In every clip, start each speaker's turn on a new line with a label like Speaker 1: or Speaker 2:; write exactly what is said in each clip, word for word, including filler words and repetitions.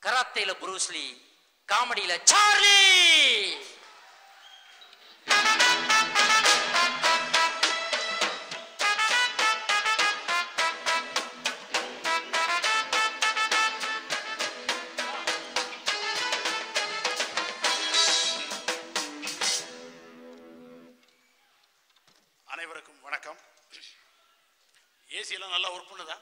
Speaker 1: கராத்தேல Bruce Lee, காமெடியில Charlie.
Speaker 2: அனைவருக்கும் வணக்கம். AC எல்லாம் நல்லா ஒர்க் பண்ணுதா?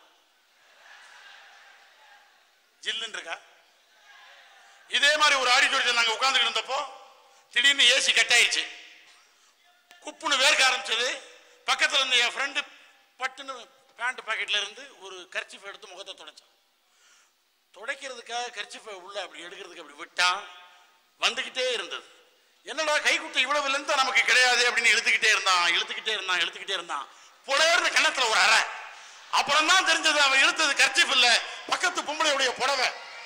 Speaker 2: ஜில்லுன்னு இருக்கா? இதே மாதிரி ஒரு ஆடிட்டோரியத்தில் நாங்கள் உட்கார்ந்துட்டு இருந்தப்போ திடீர்னு ஏசி கட் ஆயிடுச்சு. குப்புன்னு வேர்க்க ஆரம்பிச்சது. பக்கத்தில் இருந்த என் ஃப்ரெண்டு பட்டுன்னு பேண்ட் பாக்கெட்ல இருந்து ஒரு கர்ச்சிஃப் எடுத்து முகத்தை துடைச்சான். துடைக்கிறதுக்காக கர்ச்சிஃபை உள்ள அப்படி எடுக்கிறதுக்கு அப்படி விட்டான். வந்துகிட்டே இருந்தது. என்னடா கைக்குட்டை இவ்வளவு லென்த்தா நமக்கு கிடையாது அப்படின்னு இழுத்துக்கிட்டே இருந்தான் இழுத்துக்கிட்டே இருந்தான் இழுத்துக்கிட்டே இருந்தான் புலையர்னு கண்ணத்துல ஒரு அறை. அப்புறம் தான் தெரிஞ்சது அவன் இழுத்தது கர்ச்சிஃப் இல்ல, பக்கத்து பொம்பளையுடைய புடவை.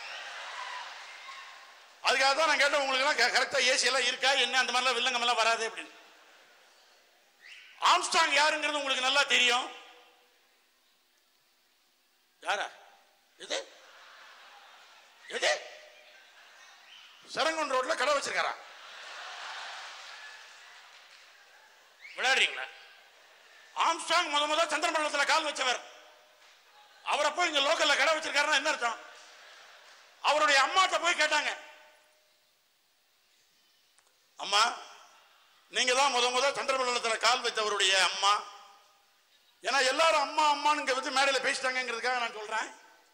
Speaker 2: அதுக்காக தான் நான் கேட்டேன், உங்களுக்கு எல்லாம் கரெக்டா ஏசி எல்லாம் இருக்கா என்ன, அந்த மாதிரிலாம் வில்லங்கம் எல்லாம் வராது அப்படின்னு. ஆம்ஸ்டாங் யாருங்கிறது உங்களுக்கு நல்லா தெரியும். யாரா இது? எது? சரங்கன் ரோட்ல கடை வச்சிருக்காரா? விளையாடுறீங்களா? ஆம்ஸ்டாங் முத முத சந்திரமண்டலத்தில் கால் வச்சவர். அவரை போய் இங்க லோக்கல்ல கடை வச்சிருக்காருன்னா என்ன அர்த்தம்? அவருடைய அம்மாட்ட போய் கேட்டாங்க, அம்மா நீங்க தான் முத முத சந்திரமண்டலத்தில் கால் வச்சவருடைய அம்மா. ஏன்னா எல்லாரும் அம்மா அம்மான்னு வந்து மேடையில பேசிட்டாங்கிறதுக்காக நான் சொல்றேன்.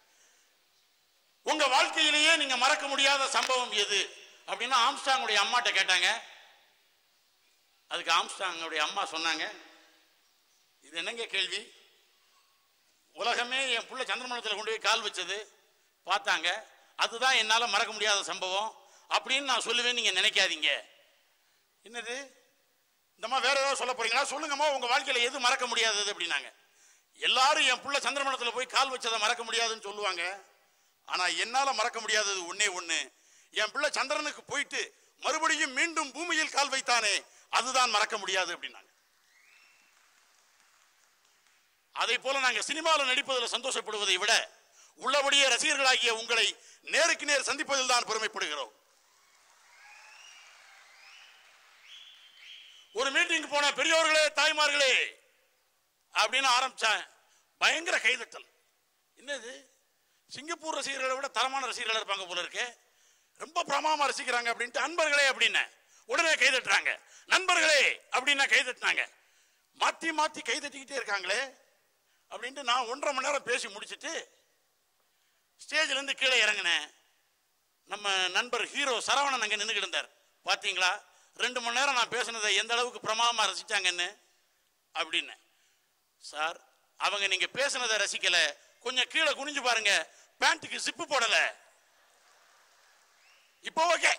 Speaker 2: உங்க வாழ்க்கையிலேயே நீங்க மறக்க முடியாத சம்பவம் எது அப்படின்னு ஆம்ஸ்டாங்குடைய அம்மாட்ட கேட்டாங்க. அதுக்கு ஆம்ஸ்டாங்குடைய அம்மா சொன்னாங்க, இது என்னங்க கேள்வி? உலகமே என் புள்ள சந்திரமண்டலத்தில் கொண்டு போய் கால் வச்சது பார்த்தாங்க, அதுதான் என்னால மறக்க முடியாத சம்பவம் அப்படின்னு நான் சொல்லுவேன், நீங்க நினைக்காதீங்க. என்னது இந்தம்மா வேற ஏதாவது சொல்ல போறீங்களா? சொல்லுங்கம்மா, உங்க வாழ்க்கையில எது மறக்க முடியாதது அப்படின்னாங்க. எல்லாரும் என் புள்ள சந்திரமண்டலத்தில் போய் கால் வச்சதை மறக்க முடியாதுன்னு சொல்லுவாங்க. ஆனா என்னால மறக்க முடியாதது ஒன்னே ஒண்ணு, என் பிள்ளை சந்திரனுக்கு போயிட்டு மறுபடியும் மீண்டும் பூமியில் கால் வைத்தானே, அதுதான் மறக்க முடியாது அப்படின்னாங்க. அதை போல நாங்கள் சினிமாவில் நடிப்பதில் சந்தோஷப்படுவதை விட உள்ளபடியே ரசிகர்களாகிய உங்களை நேருக்கு நேர் சந்திப்பதில் தான் பெருமைப்படுகிறோம். ஒரு மீட்டிங் போன பெரியோர்களே தாய்மார்களே அப்படின்னு ஆரம்பிச்சேன். பயங்கர கைதட்டல். என்னது, சிங்கப்பூர் ரசிகர்களை விட தரமான ரசிகர்கள் இருப்பாங்க போல இருக்கு, ரொம்ப பிரமாமா ரசிக்கிறாங்க அப்படின்ட்டு அன்பர்களே அப்படின்னு உடனே கைதட்டுறாங்க. நண்பர்களே அப்படின்னா கைதட்டினாங்க. மாத்தி மாத்தி கைதட்டிக்கிட்டே இருக்காங்களே அப்படின்ட்டு நான் ஒன்றரை மணி நேரம் பேசி முடிச்சுட்டு ஸ்டேஜ்ல இருந்து கீழே இறங்கினேன். நம்ம நண்பர் ஹீரோ சரவணன் அங்க நின்றுகிட்டு இருந்தார். பாத்தீங்களா ரெண்டு மணி நேரம் நான் பேசினதை எந்த அளவுக்கு பிரமாமா ரசிச்சாங்கன்னு அப்படின்னு. சார் அவங்க நீங்க பேசினதை ரசிக்கல, கொஞ்சம் கீழே குனிஞ்சு பாருங்க, பேண்ட்டுக்கு சிப்பு போடல. இப்போ ஓகே.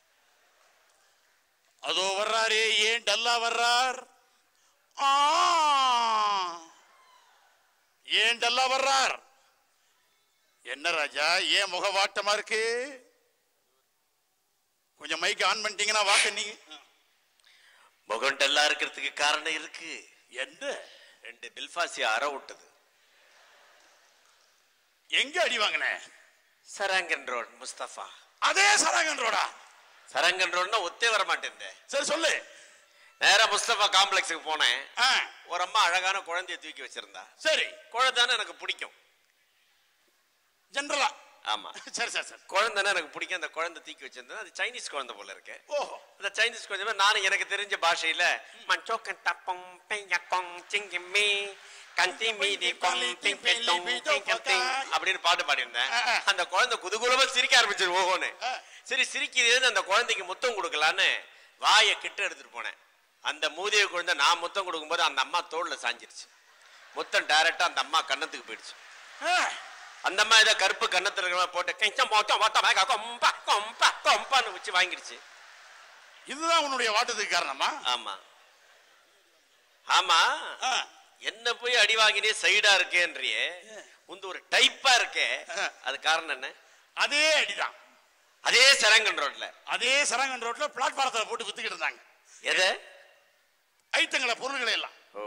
Speaker 2: அதோ வர்றாரே ஏன் டல்லா வர்றார், ஏன் டல்லா வர்றார்? என்ன ராஜா ஏன் முக வாட்டமா இருக்கு? கொஞ்சம் மைக் ஆன் பண்ணிட்டீங்கன்னா வாக்க நீங்க.
Speaker 3: முகம் டல்லா இருக்கிறதுக்கு காரணம் இருக்கு.
Speaker 2: என்ன?
Speaker 3: ரெண்டு பில்பாசி அற விட்டது.
Speaker 2: எங்க அடி வாங்கின?
Speaker 3: சரங்கன் ரோட் முஸ்தபா.
Speaker 2: அதே சரங்கன் ரோடா?
Speaker 3: சரங்கன் ரோட்னா ஒத்தே வர மாட்டேன்.
Speaker 2: சரி சொல்லு.
Speaker 3: நேரா முஸ்தபா காம்ப்ளெக்ஸுக்கு போனேன்.
Speaker 2: ஒரு
Speaker 3: அம்மா அழகான குழந்தைய தூக்கி வச்சிருந்தா.
Speaker 2: சரி,
Speaker 3: குழந்தைன்னு எனக்கு பிடிக்கும்
Speaker 2: ஜெனரலா.
Speaker 3: ஆமா
Speaker 2: சரி சரி சரி.
Speaker 3: குழந்தைன்னா எனக்கு பிடிக்கும். அந்த குழந்தை தூக்கி வச்சிருந்தா அது சைனீஸ் குழந்தை போல இருக்கு.
Speaker 2: ஓஹோ.
Speaker 3: அந்த சைனீஸ் குழந்தை நானும் எனக்கு தெரிஞ்ச பாஷையில மஞ்சோக்கன் டப்பம் பெய்யக்கொங் சிங்கிம்மி கந்தி மீதி கொங் டிங் பெட்டொங் டிங் டிங் அப்படின்னு பாட்டு பாடியிருந்தேன். அந்த குழந்தை குதூகலமா சிரிக்க ஆரம்பிச்சிரு. ஓஹோன்னு சரி சிரிக்குது. அந்த குழந்தைக்கு முத்தம் கொடுக்கலான்னு வாயை கிட்ட எடுத்துட்டு போனேன். அந்த மூதிய குழந்தை நான் முத்தம் கொடுக்கும்போது அந்த அம்மா தோல்ல சாஞ்சிருச்சு. முத்தம் டைரக்டா அந்த அம்மா கன்னத்துக்கு போயிடுச்சு. அந்த அம்மா ஏதோ கருப்பு கன்னத்துல இருக்கிற போட்டு கெஞ்சம் போட்டோம் வாட்டா கொம்பா கொம்பா கொம்பான்னு வச்சு வாங்கிடுச்சு.
Speaker 2: இதுதான் உன்னுடைய வாட்டத்துக்கு காரணமா?
Speaker 3: ஆமா ஆமா. என்ன போய் அடி வாங்கினே சைடா இருக்கேன்றியே, உந்து ஒரு டைப்பா இருக்கே, அது காரணம் என்ன?
Speaker 2: அதே அடிதான்.
Speaker 3: அதே சரங்கன் ரோட்ல
Speaker 2: அதே சரங்கன் ரோட்ல பிளாட்பாரத்துல போட்டு வித்துக்கிட்டு இருந்தாங்க.
Speaker 3: எதை?
Speaker 2: ஐட்டங்களை, பொருள்களை எல்லாம்.
Speaker 3: ஓ,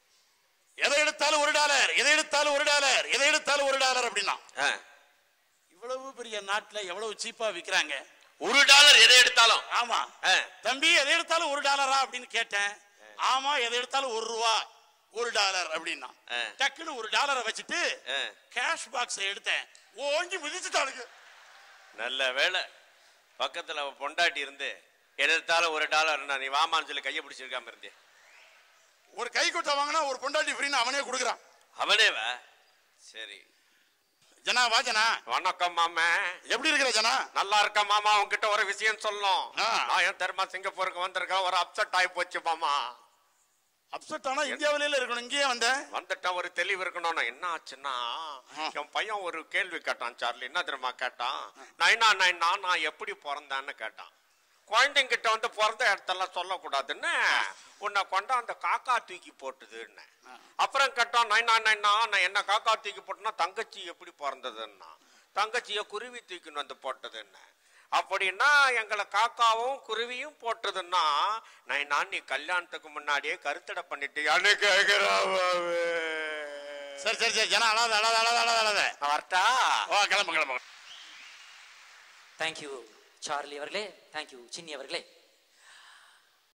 Speaker 2: எதை எடுத்தாலும் ஒரு டாலர், எதை எடுத்தாலும் ஒரு டாலர், எதை எடுத்தாலும் ஒரு டாலர் அப்படின்னா இவ்வளவு பெரிய நாட்டுல எவ்வளவு சீப்பா விக்கிறாங்க.
Speaker 3: ஒரு டாலர் எதை எடுத்தாலும்.
Speaker 2: ஆமா தம்பி, எதை எடுத்தாலும் ஒரு டாலரா அப்படின்னு கேட்டேன். ஆமா, எதை எடுத்தாலும் ஒரு ரூபா ஒரு டாலர் அப்படின்னா டக்குன்னு ஒரு டாலரை வச்சுட்டு கேஷ் பாக்ஸ் எடுத்தேன். ஓங்கி மிதிச்சுட்டாளுங்க.
Speaker 3: நல்ல வேலை பக்கத்துல பொண்டாட்டி இருந்து எடுத்தாலும் ஒரு டாலர் நீ வாமான்னு சொல்லி கையை பிடிச்சிருக்காம இருந்தே.
Speaker 2: ஒரு கை கொட்ட வாங்கினா ஒரு பொண்டாட்டி ஃப்ரீன்னு அவனே கொடுக்குறான்.
Speaker 3: அவனேவா? சரி
Speaker 2: ஜனா, வா ஜனா.
Speaker 3: வணக்கம் மாமா.
Speaker 2: எப்படி இருக்கிற ஜனா?
Speaker 3: நல்லா இருக்க மாமா. உங்ககிட்ட ஒரு விஷயம் சொல்லணும். நான் ஏன் தெரியுமா சிங்கப்பூருக்கு வந்திருக்கேன். ஒரு அப்செட் ஆகி போச்சு மாமா.
Speaker 2: அப்செட் ஆனா இந்தியாவில இருக்கணும், இங்கேயே வந்தேன்.
Speaker 3: வந்துட்டா ஒரு தெளிவு இருக்கணும். என்ன ஆச்சுன்னா என் பையன் ஒரு கேள்வி கேட்டான் சார்லி. என்ன தெரியுமா கேட்டான்? நைனா நைனா நான் எப்படி பிறந்தேன்னு கேட்டான். குழந்தைங்கிட்ட வந்து பிறந்த இடத்தெல்லாம் சொல்லக்கூடாதுன்னு உன்னை கொண்டா அந்த காக்கா தூக்கி போட்டுதுன்னு. அப்புறம் கேட்டான் நைனா நைனா நான் என்ன காக்கா தூக்கி போட்டுனா தங்கச்சி எப்படி பிறந்ததுன்னா தங்கச்சிய குருவி தூக்கின்னு வந்து போட்டதுன்னு. அப்படின்னா எங்களை காக்காவும் குருவியும் போட்டதுன்னா நைனா நீ கல்யாணத்துக்கு முன்னாடியே கருத்தடை பண்ணிட்டியான்னு கேக்குறாவே.
Speaker 2: சரி சரி சரி ஜனா, அழாத அழாத அழாத அழாத அழாத.
Speaker 3: வரட்டா?
Speaker 2: ஓ கிளம்பு கிளம்பு.
Speaker 1: தேங்க்யூ சார்லி அவர்களே, தேங்க்யூ சின்னி அவர்களே.